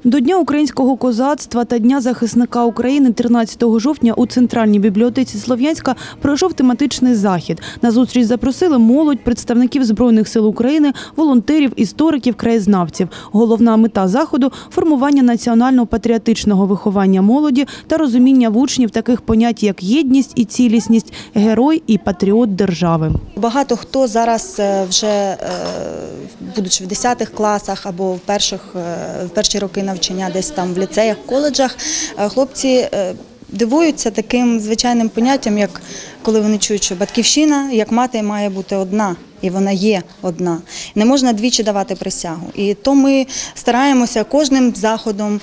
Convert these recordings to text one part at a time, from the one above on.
До Дня українського козацтва та Дня захисника України 13 жовтня у Центральній бібліотеці Слов'янська пройшов тематичний захід. На зустріч запросили молодь, представників Збройних сил України, волонтерів, істориків, краєзнавців. Головна мета заходу – формування національно-патріотичного виховання молоді та розуміння в учнів таких понять, як єдність і цілісність, герой і патріот держави. Багато хто зараз вже, будучи в 10 класах або в перші роки навчання десь там в ліцеях, коледжах, хлопці дивуються таким звичайним поняттям, як коли вони чують, що батьківщина, як мати, має бути одна. І вона є одна. Не можна двічі давати присягу. І то ми стараємося кожним заходом,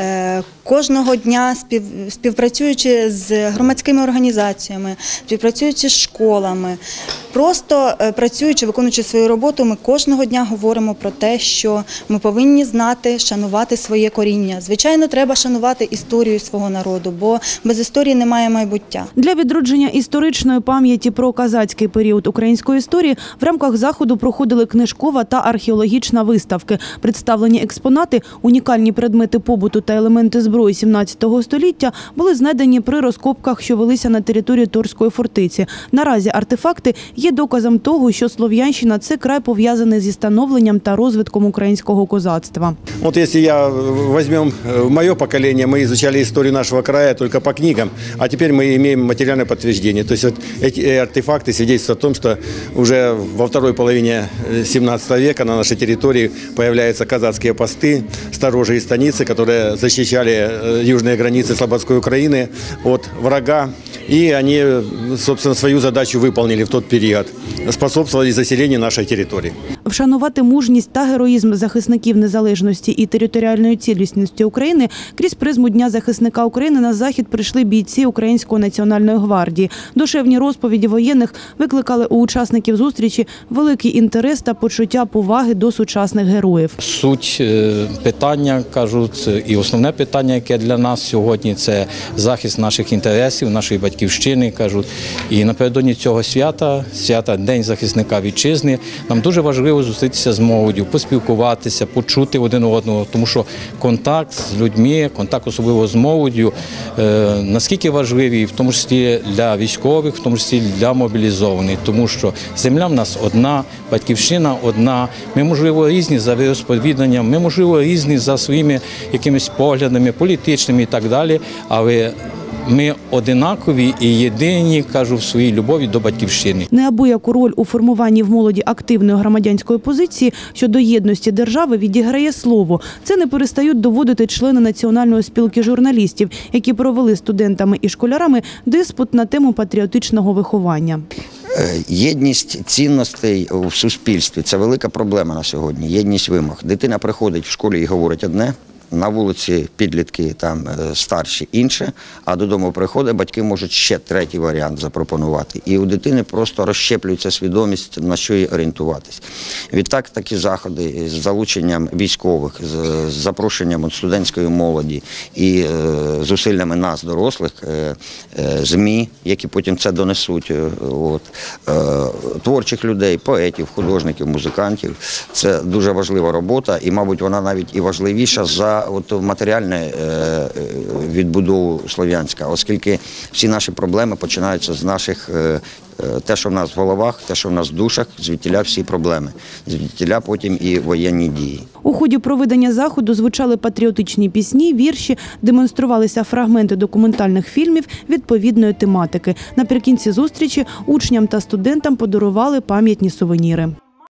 кожного дня, співпрацюючи з громадськими організаціями, співпрацюючи з школами, просто працюючи, виконуючи свою роботу, ми кожного дня говоримо про те, що ми повинні знати, шанувати своє коріння. Звичайно, треба шанувати історію свого народу, бо без історії немає майбуття. Для відродження історичної пам'яті про козацький період української історії в рамках заходу проходили книжкова та археологічна виставки. Представлені експонати, унікальні предмети побуту та елементи зброї 17 століття були знайдені при розкопках, що велися на території Торської фортеці. Наразі артефакти є доказом того, що Слов'янщина – це край пов'язаний зі становленням та розвитком українського козацтва. Вот если возьмем мое поколение, мы изучали историю нашего края только по книгам, а теперь мы имеем материальное подтверждение. То есть вот эти артефакты свидетельствуют о том, что уже во второй половине 17 века на нашей территории появляются казацкие посты, сторожи и станицы, которые защищали южные границы Слободской Украины от врага. И они, собственно, свою задачу выполнили в тот период, способствовали заселению нашей территории. Вшанувати мужність та героїзм захисників незалежності і територіальної цілісності України крізь призму Дня захисника України на захід прийшли бійці Української національної гвардії. Душевні розповіді воєнних викликали у учасників зустрічі великий інтерес та почуття поваги до сучасних героїв. Суть питання, кажуть, і основне питання, яке для нас сьогодні, це захист наших інтересів, нашої батьківщини, кажуть. І напередодні цього свята День захисника вітчизни, нам дуже важливо зустрітися з молоддю, поспілкуватися, почути один одного, тому що контакт з людьми, контакт особливо з молоддю, наскільки важливий, в тому числі для військових, в тому числі для мобілізованих, тому що земля в нас одна, батьківщина одна, ми, можливо, різні за віросповіданням, ми, можливо, різні за своїми якимись поглядами, політичними і так далі, але ми одинакові і єдині, кажу, в своїй любові до батьківщини. Неабияку роль у формуванні в молоді активної громадянської позиції щодо єдності держави відіграє слово. Це не перестають доводити члени Національної спілки журналістів, які провели студентами і школярами диспут на тему патріотичного виховання. Єдність цінностей в суспільстві – це велика проблема на сьогодні. Єдність вимог. Дитина приходить в школі і говорить одне, на вулиці підлітки там старші інше, а додому приходить, батьки можуть ще третій варіант запропонувати. І у дитини просто розщеплюється свідомість, на що їй орієнтуватись. Відтак такі заходи з залученням військових, з запрошенням студентської молоді і зусиллями нас, дорослих, ЗМІ, які потім це донесуть, творчих людей, поетів, художників, музикантів. Це дуже важлива робота і, мабуть, вона навіть і важливіша за матеріальну відбудову Слов'янська, оскільки всі наші проблеми починаються з наших, те, що в нас в головах, те, що в нас в душах, звідтіля всі проблеми, звідтіля потім і воєнні дії. У ході проведення заходу звучали патріотичні пісні, вірші, демонструвалися фрагменти документальних фільмів відповідної тематики. Наприкінці зустрічі учням та студентам подарували пам'ятні сувеніри.